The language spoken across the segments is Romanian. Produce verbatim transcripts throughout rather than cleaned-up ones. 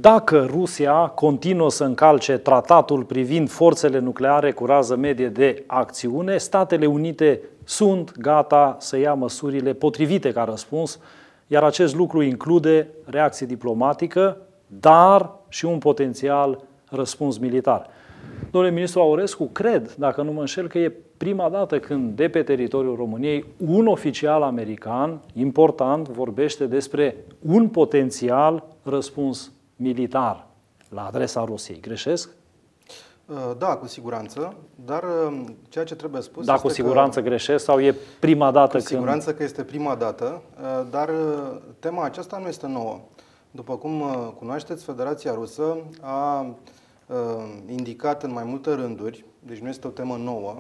dacă Rusia continuă să încalce tratatul privind forțele nucleare cu rază medie de acțiune, Statele Unite sunt gata să ia măsurile potrivite ca răspuns, iar acest lucru include reacție diplomatică, dar și un potențial răspuns militar. Domnule ministru Aurescu, cred, dacă nu mă înșel, că e prima dată când de pe teritoriul României un oficial american important vorbește despre un potențial răspuns militar la adresa Rusiei. Greșesc? Da, cu siguranță, dar ceea ce trebuie spus Da, este cu siguranță că, greșesc sau e prima dată cu când... siguranță că este prima dată, dar tema aceasta nu este nouă. După cum cunoașteți, Federația Rusă a indicat în mai multe rânduri, deci nu este o temă nouă,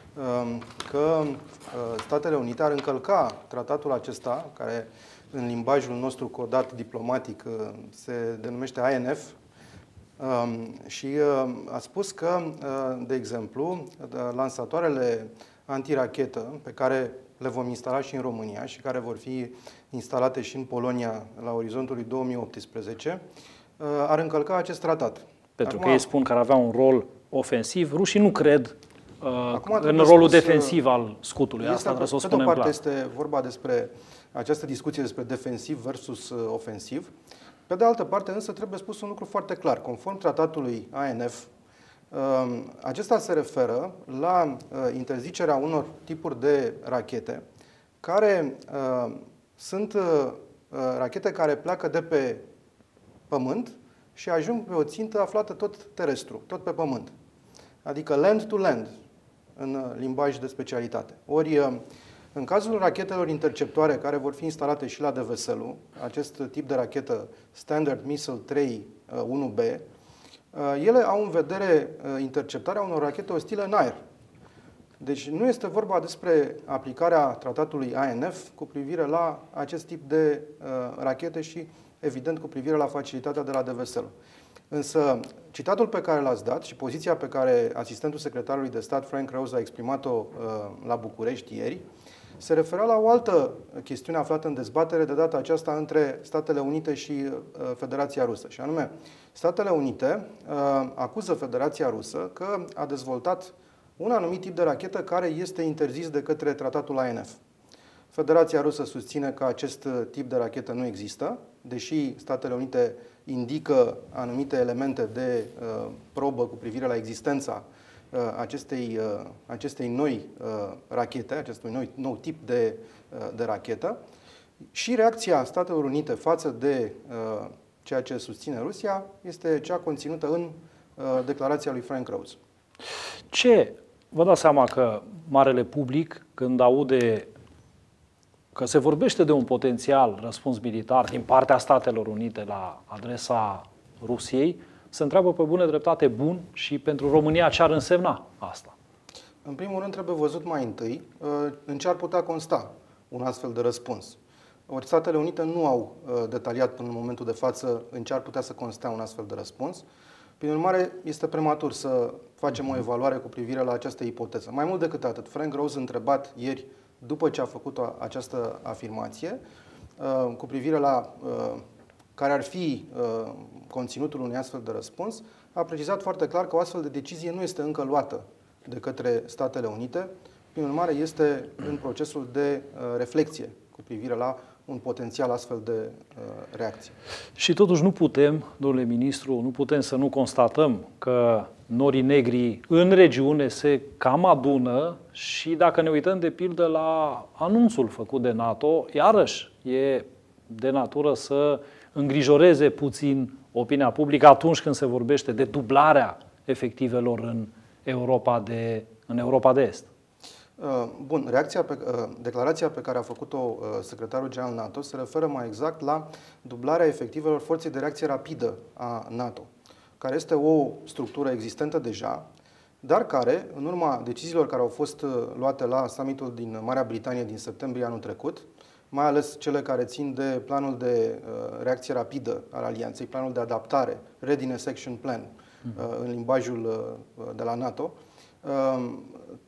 că Statele Unite ar încălca tratatul acesta, care în limbajul nostru codat diplomatic se denumește I N F, și a spus că, de exemplu, lansatoarele antirachetă pe care le vom instala și în România și care vor fi instalate și în Polonia la orizontul lui două mii optsprezece, ar încălca acest tratat. Pentru Acum, că ei spun că ar avea un rol ofensiv. Rușii nu cred uh, în rolul spus, defensiv al scutului. Este, Asta trebuie să o pe de o spunem parte clar. este vorba despre această discuție despre defensiv versus ofensiv. Pe de altă parte, însă, trebuie spus un lucru foarte clar. Conform tratatului I N F, acesta se referă la interzicerea unor tipuri de rachete care sunt rachete care pleacă de pe pământ și ajung pe o țintă aflată tot terestru, tot pe pământ. Adică land to land, în limbaj de specialitate. Ori, în cazul rachetelor interceptoare care vor fi instalate și la Deveselu, acest tip de rachetă Standard Missile trei unu B, ele au în vedere interceptarea unor rachete ostile în aer. Deci nu este vorba despre aplicarea tratatului I N F cu privire la acest tip de rachete și, evident, cu privire la facilitatea de la Deveselu. Însă, citatul pe care l-ați dat și poziția pe care asistentul secretarului de stat, Frank Rose, a exprimat-o la București ieri, se referea la o altă chestiune aflată în dezbatere, de data aceasta între Statele Unite și Federația Rusă. Și anume, Statele Unite acuză Federația Rusă că a dezvoltat un anumit tip de rachetă care este interzis de către tratatul I N F. Federația Rusă susține că acest tip de rachetă nu există, deși Statele Unite indică anumite elemente de uh, probă cu privire la existența uh, acestei, uh, acestei noi uh, rachete, acestui nou, nou tip de, uh, de rachetă. Și reacția Statelor Unite față de uh, ceea ce susține Rusia este cea conținută în uh, declarația lui Frank Rose. Ce? Vă dați seama că marele public, când aude că se vorbește de un potențial răspuns militar din partea Statelor Unite la adresa Rusiei, se întreabă pe bună dreptate, bun, și pentru România ce ar însemna asta? În primul rând trebuie văzut mai întâi în ce ar putea consta un astfel de răspuns. Ori Statele Unite nu au detaliat până în momentul de față în ce ar putea să constea un astfel de răspuns. Prin urmare, este prematur să facem o evaluare cu privire la această ipoteză. Mai mult decât atât, Frank Rose, întrebat ieri, după ce a făcut această afirmație, cu privire la care ar fi conținutul unui astfel de răspuns, a precizat foarte clar că o astfel de decizie nu este încă luată de către Statele Unite. Prin urmare, este în procesul de reflexie cu privire la un potențial astfel de reacție. Și totuși nu putem, domnule ministru, nu putem să nu constatăm că norii negri în regiune se cam adună și dacă ne uităm de pildă la anunțul făcut de NATO, iarăși e de natură să îngrijoreze puțin opinia publică atunci când se vorbește de dublarea efectivelor în Europa de, în Europa de Est. Bun, reacția pe, declarația pe care a făcut-o secretarul general NATO se referă mai exact la dublarea efectivelor forței de reacție rapidă a NATO, care este o structură existentă deja, dar care, în urma deciziilor care au fost luate la summitul din Marea Britanie din septembrie anul trecut, mai ales cele care țin de planul de reacție rapidă al Alianței, planul de adaptare, Readiness Action Plan, în limbajul de la NATO,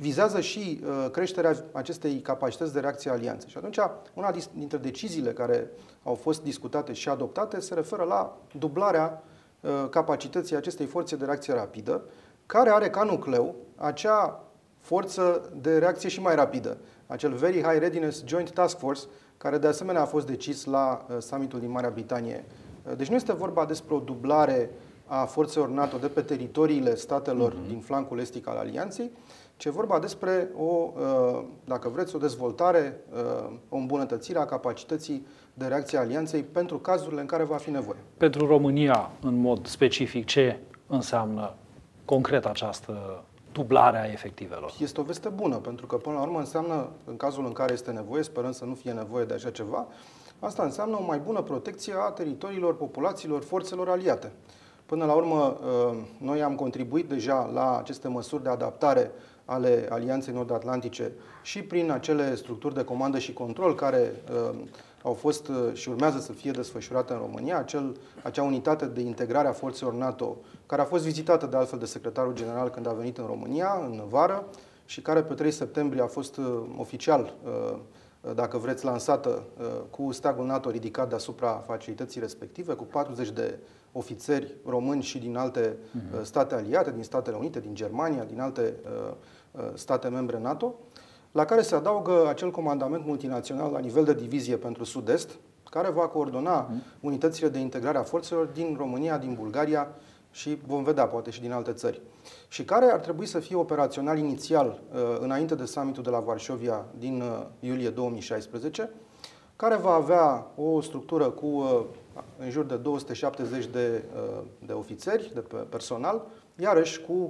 vizează și uh, creșterea acestei capacități de reacție a alianței. Și atunci, una dintre deciziile care au fost discutate și adoptate se referă la dublarea uh, capacității acestei forțe de reacție rapidă, care are ca nucleu acea forță de reacție și mai rapidă, acel Very High Readiness Joint Task Force, care de asemenea a fost decis la uh, summitul din Marea Britanie. Uh, deci nu este vorba despre o dublare a forțelor NATO de pe teritoriile statelor mm-hmm. din flancul estic al alianței, ci e vorba despre o, dacă vreți, o dezvoltare, o îmbunătățire a capacității de reacție a alianței pentru cazurile în care va fi nevoie. Pentru România, în mod specific, ce înseamnă concret această dublare a efectivelor? Este o veste bună, pentru că până la urmă înseamnă, în cazul în care este nevoie, sperăm să nu fie nevoie de așa ceva, asta înseamnă o mai bună protecție a teritoriilor, populațiilor, forțelor aliate. Până la urmă, noi am contribuit deja la aceste măsuri de adaptare ale Alianței Nord-Atlantice și prin acele structuri de comandă și control care uh, au fost uh, și urmează să fie desfășurate în România, acel, acea unitate de integrare a forțelor NATO, care a fost vizitată de altfel de secretarul general când a venit în România, în vară, și care pe trei septembrie a fost uh, oficial, uh, dacă vreți, lansată uh, cu steagul NATO ridicat deasupra facilității respective, cu patruzeci de ofițeri români și din alte uh, state aliate, din Statele Unite, din Germania, din alte uh, state membre NATO, la care se adaugă acel comandament multinațional la nivel de divizie pentru Sud-Est, care va coordona uh-huh. unitățile de integrare a forțelor din România, din Bulgaria și vom vedea poate și din alte țări. Și care ar trebui să fie operațional inițial înainte de summitul de la Varșovia din iulie două mii șaisprezece, care va avea o structură cu în jur de două sute șaptezeci de, de ofițeri, de personal, iarăși cu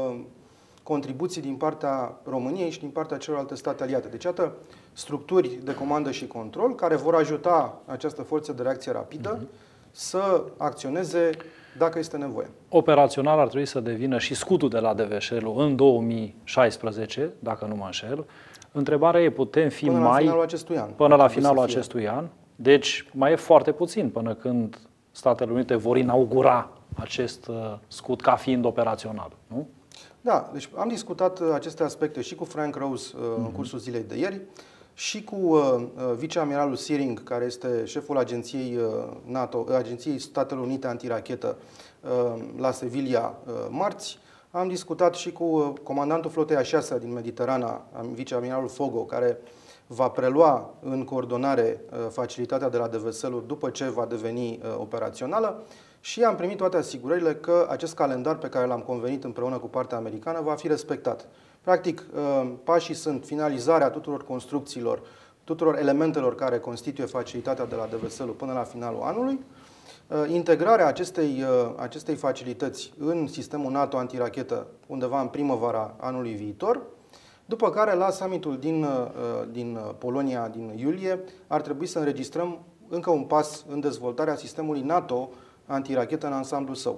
contribuții din partea României și din partea celorlalte state aliate. Deci, iată, structuri de comandă și control care vor ajuta această forță de reacție rapidă uh-huh. să acționeze dacă este nevoie. Operațional ar trebui să devină și scutul de la Deveșelu în două mii șaisprezece, dacă nu mă înșel. Întrebarea e, putem fi până mai... la finalul acestui an. Până la finalul acestui an. Deci mai e foarte puțin până când Statele Unite vor inaugura acest scut ca fiind operațional, nu? Da, deci am discutat aceste aspecte și cu Frank Rose uh, în cursul zilei de ieri și cu uh, viceamiralul Searing, care este șeful agenției uh, NATO, agenției Statelor Unite antirachetă uh, la Sevilla uh, marți. Am discutat și cu uh, comandantul flotei a șasea din Mediterana, viceamiralul Fogo, care va prelua în coordonare uh, facilitatea de la Deveselu după ce va deveni uh, operațională. Și am primit toate asigurările că acest calendar pe care l-am convenit împreună cu partea americană va fi respectat. Practic, pașii sunt finalizarea tuturor construcțiilor, tuturor elementelor care constituie facilitatea de la Deveselu până la finalul anului, integrarea acestei, acestei facilități în sistemul NATO antirachetă undeva în primăvara anului viitor, după care la summitul din, din Polonia din iulie ar trebui să înregistrăm încă un pas în dezvoltarea sistemului NATO antirachetă în ansamblul său.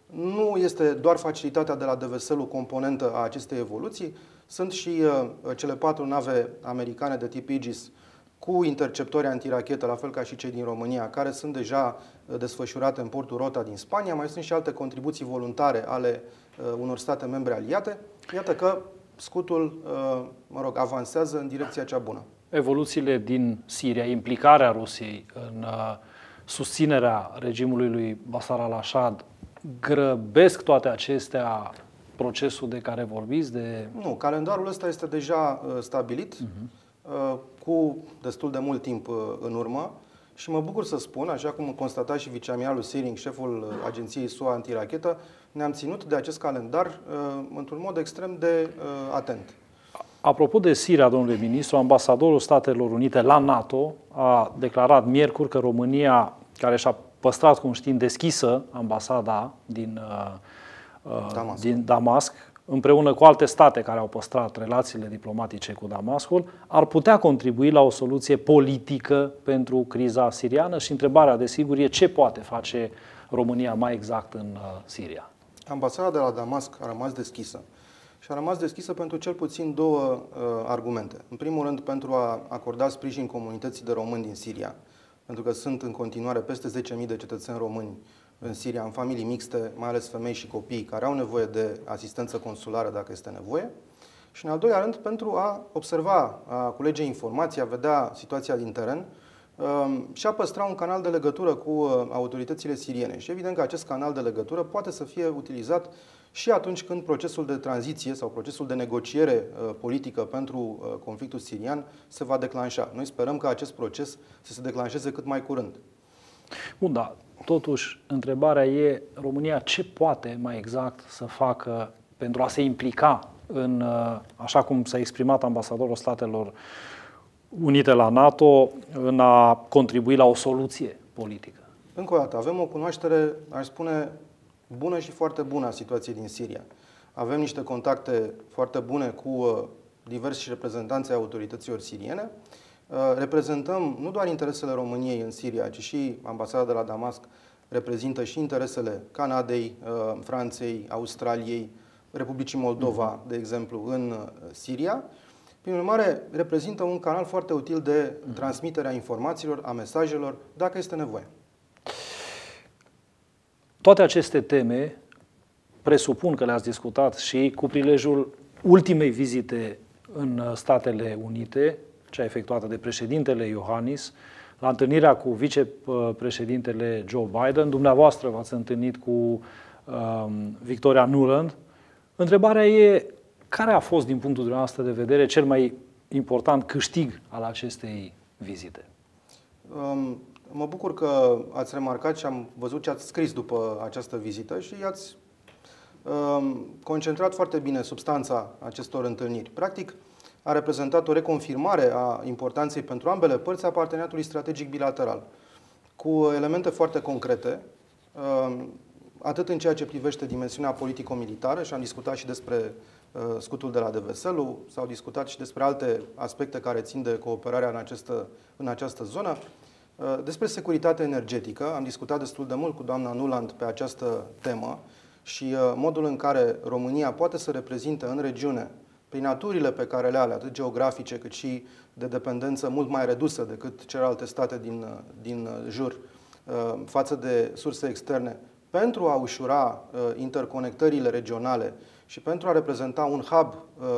Nu este doar facilitatea de la Deveselu componentă a acestei evoluții, sunt și uh, cele patru nave americane de tip Aegis cu interceptori antirachetă, la fel ca și cei din România, care sunt deja uh, desfășurate în portul Rota din Spania. Mai sunt și alte contribuții voluntare ale uh, unor state membre aliate. Iată că scutul, uh, mă rog, avansează în direcția cea bună. Evoluțiile din Siria, implicarea Rusiei în uh, susținerea regimului lui Bashar al-Assad, grăbesc toate acestea procesul de care vorbiți? De... Nu, calendarul ăsta este deja uh, stabilit uh-huh. uh, cu destul de mult timp uh, în urmă și mă bucur să spun, așa cum constata și viceamiralul Searing, șeful agenției S U A antirachetă, ne-am ținut de acest calendar uh, într-un mod extrem de uh, atent. Apropo de Siria, domnule ministru, ambasadorul Statelor Unite la NATO a declarat miercuri că România, care și-a păstrat, cum știm, deschisă ambasada din, uh, Damasc. din Damasc, împreună cu alte state care au păstrat relațiile diplomatice cu Damascul, ar putea contribui la o soluție politică pentru criza siriană și întrebarea, desigur, e ce poate face România mai exact în uh, Siria. Ambasada de la Damasc a rămas deschisă. Și a rămas deschisă pentru cel puțin două uh, argumente. În primul rând, pentru a acorda sprijin comunității de români din Siria, pentru că sunt în continuare peste zece mii de cetățeni români în Siria, în familii mixte, mai ales femei și copii, care au nevoie de asistență consulară dacă este nevoie. și, în al doilea rând, pentru a observa, a culege informații, a vedea situația din teren și a păstra un canal de legătură cu autoritățile siriene. Și evident că acest canal de legătură poate să fie utilizat și atunci când procesul de tranziție sau procesul de negociere politică pentru conflictul sirian se va declanșa. Noi sperăm că acest proces să se declanșeze cât mai curând. Bun, da. Totuși, întrebarea e, România ce poate mai exact să facă pentru a se implica în, așa cum s-a exprimat ambasadorul Statelor Unite la NATO, în a contribui la o soluție politică? Încă o dată, avem o cunoaștere, aș spune, bună și foarte bună a situației din Siria. Avem niște contacte foarte bune cu diversi reprezentanți ai autorităților siriene. Reprezentăm nu doar interesele României în Siria, ci și ambasada de la Damasc reprezintă și interesele Canadei, Franței, Australiei, Republicii Moldova, de exemplu, în Siria. Prin urmare, reprezintă un canal foarte util de transmitere a informațiilor, a mesajelor, dacă este nevoie. Toate aceste teme presupun că le-ați discutat și cu prilejul ultimei vizite în Statele Unite, cea efectuată de președintele Iohannis, la întâlnirea cu vicepreședintele Joe Biden. Dumneavoastră v-ați întâlnit cu um, Victoria Nuland. Întrebarea e, care a fost, din punctul dumneavoastră de vedere, cel mai important câștig al acestei vizite? Um, mă bucur că ați remarcat și am văzut ce ați scris după această vizită și ați um, concentrat foarte bine substanța acestor întâlniri. Practic, a reprezentat o reconfirmare a importanței pentru ambele părți a parteneriatului strategic bilateral, cu elemente foarte concrete, atât în ceea ce privește dimensiunea politico-militară, și am discutat și despre scutul de la Deveselu, s-au discutat și despre alte aspecte care țin de cooperarea în această, în această zonă, despre securitate energetică. Am discutat destul de mult cu doamna Nuland pe această temă și modul în care România poate să reprezinte în regiune, prin naturile pe care le are, atât geografice cât și de dependență mult mai redusă decât celelalte state din, din jur, față de surse externe, pentru a ușura interconectările regionale și pentru a reprezenta un hub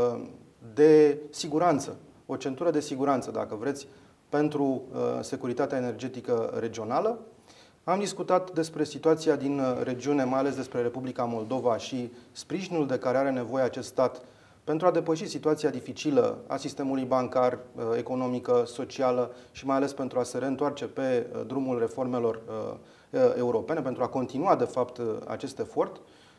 de siguranță, o centură de siguranță, dacă vreți, pentru securitatea energetică regională. Am discutat despre situația din regiune, mai ales despre Republica Moldova și sprijinul de care are nevoie acest stat pentru a depăși situația dificilă a sistemului bancar, economică, socială și mai ales pentru a se reîntoarce pe drumul reformelor europene, pentru a continua, de fapt, acest efort.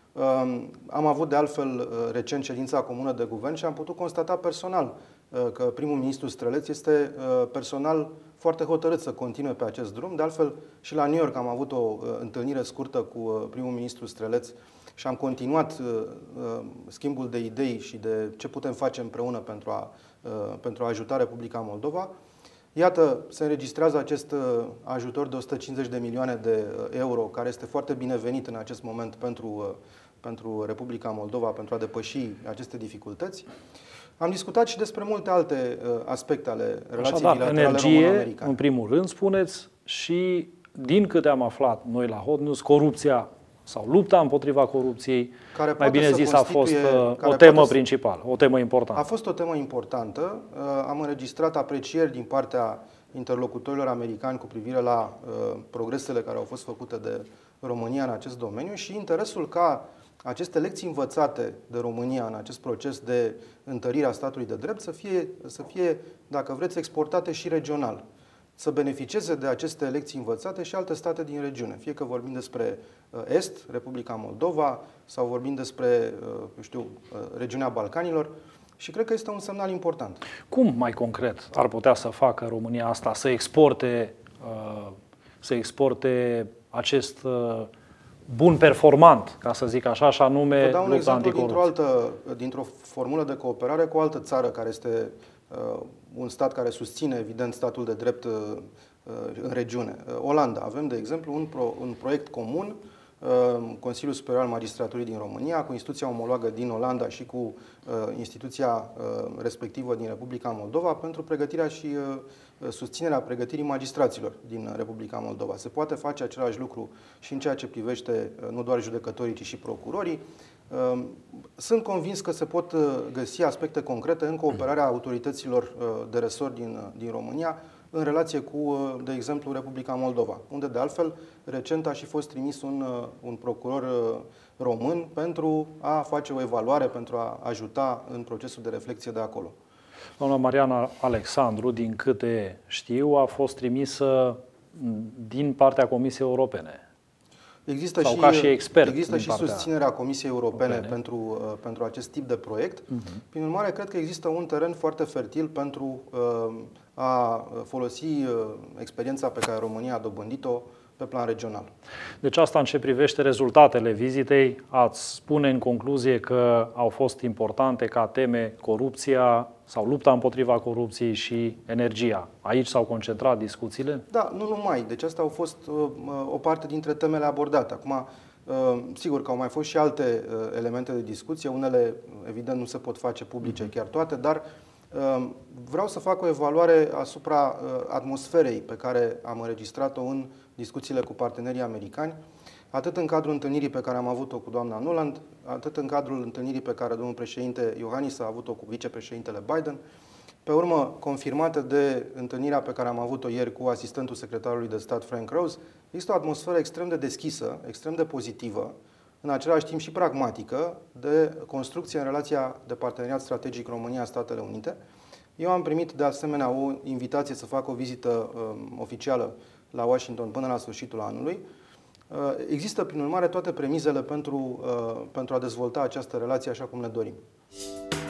Am avut, de altfel, recent ședința comună de guvern și am putut constata personal că primul ministru Străleț este personal foarte hotărât să continue pe acest drum. De altfel, și la New York am avut o întâlnire scurtă cu primul ministru Străleț și am continuat schimbul de idei și de ce putem face împreună pentru a, pentru a ajuta Republica Moldova. Iată, se înregistrează acest ajutor de o sută cincizeci de milioane de euro, care este foarte binevenit în acest moment pentru, pentru Republica Moldova, pentru a depăși aceste dificultăți. Am discutat și despre multe alte aspecte ale relației bilaterale energie, româno-americane. în primul rând, spuneți, și din câte am aflat noi la Hot News, corupția sau lupta împotriva corupției, care mai bine zis, a fost o temă principală, o temă importantă. A fost o temă importantă. Am înregistrat aprecieri din partea interlocutorilor americani cu privire la progresele care au fost făcute de România în acest domeniu și interesul ca aceste lecții învățate de România în acest proces de întărire a statului de drept să fie, să fie, dacă vreți, exportate și regional. Să beneficieze de aceste lecții învățate și alte state din regiune. Fie că vorbim despre Est, Republica Moldova, sau vorbim despre, eu știu, regiunea Balcanilor. Și cred că este un semnal important. Cum, mai concret, ar putea să facă România asta, să exporte, să exporte acest bun performant, ca să zic așa, și anume lupta anticorupție? Vă dau un exemplu dintr-o altă, dintr-o formulă de cooperare cu o altă țară care este un stat care susține, evident, statul de drept în regiune. Olanda. Avem, de exemplu, un, pro, un proiect comun Consiliul Superior al Magistraturii din România, cu instituția omologă din Olanda și cu instituția respectivă din Republica Moldova pentru pregătirea și susținerea pregătirii magistraților din Republica Moldova. Se poate face același lucru și în ceea ce privește nu doar judecătorii, ci și procurorii. Sunt convins că se pot găsi aspecte concrete în cooperarea autorităților de resort din, din România în relație cu, de exemplu, Republica Moldova, unde, de altfel, recent a și fost trimis un, un procuror român pentru a face o evaluare, pentru a ajuta în procesul de reflexie de acolo. Doamna Mariana Alexandru, din câte știu, a fost trimisă din partea Comisiei Europene. Există Sau și, ca și expert există și susținerea Comisiei Europene, Europene. Pentru, uh, pentru acest tip de proiect. Uh-huh. Prin urmare, cred că există un teren foarte fertil pentru uh, a folosi uh, experiența pe care România a dobândit-o pe plan regional. Deci asta în ce privește rezultatele vizitei, ați spune în concluzie că au fost importante ca teme corupția sau lupta împotriva corupției și energia. Aici s-au concentrat discuțiile? Da, nu numai. Deci astea au fost uh, o parte dintre temele abordate. Acum, uh, sigur că au mai fost și alte uh, elemente de discuție. Unele, evident, nu se pot face publice chiar toate, dar uh, vreau să fac o evaluare asupra uh, atmosferei pe care am înregistrat-o în discuțiile cu partenerii americani, atât în cadrul întâlnirii pe care am avut-o cu doamna Nuland, atât în cadrul întâlnirii pe care domnul președinte Iohannis a avut-o cu vicepreședintele Biden, pe urmă confirmată de întâlnirea pe care am avut-o ieri cu asistentul secretarului de stat Frank Rose. Există o atmosferă extrem de deschisă, extrem de pozitivă, în același timp și pragmatică, de construcție în relația de parteneriat strategic România-Statele Unite. Eu am primit de asemenea o invitație să fac o vizită um, oficială la Washington până la sfârșitul anului. Există, prin urmare, toate premizele pentru, pentru a dezvolta această relație așa cum ne dorim.